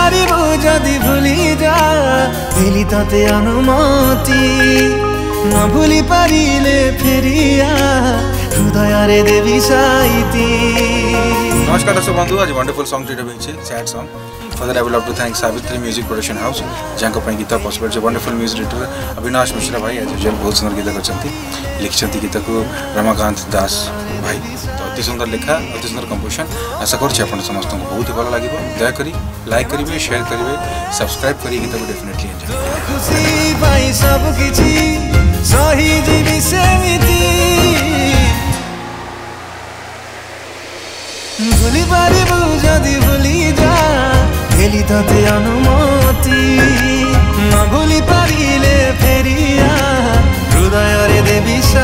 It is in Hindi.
पारिबु जदि भूली जा देली तते अनुमति न भूली पारिले फेरिया हृदय रे देवी साइती। नमस्कार दर्शक बंधु, आज वंडरफुल सॉन्ग टीटा बेचे sad song for that I would love to thank Savitri music production house जहाँ पर गीत पॉसिबल है। Wonderful music director Avinash Mishra भाई एज यूजुअल बहुत सुंदर गीत करते लिखिं गीत को रमाकांत दास भाई। तो अति सुंदर लेखा अति सुंदर कंपोजिशन। आशा कर समस्त को बहुत ही भल लगे। दयाकोरी लाइक करेंगे, शेयर करेंगे, सब्सक्राइब करेंगे गीत को डेफिनेटली भूली पारिबु जदि भूली जा देली तते अनुमति न भूली पारिले फेरिया हृदय रे देवी।